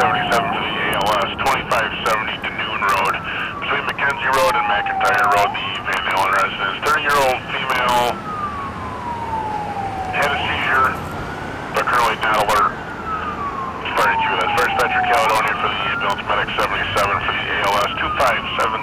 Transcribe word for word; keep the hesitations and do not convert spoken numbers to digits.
seventy-seven for the A L S, twenty-five seventy to Noon Road. Between McKenzie Road and McIntyre Road, the Van Allen residence. thirty-year-old female had a seizure, but currently not alert. Fire Q, that's First Dispatcher Caledonia for the ambulance, medic seventy-seven for the A L S, two five seven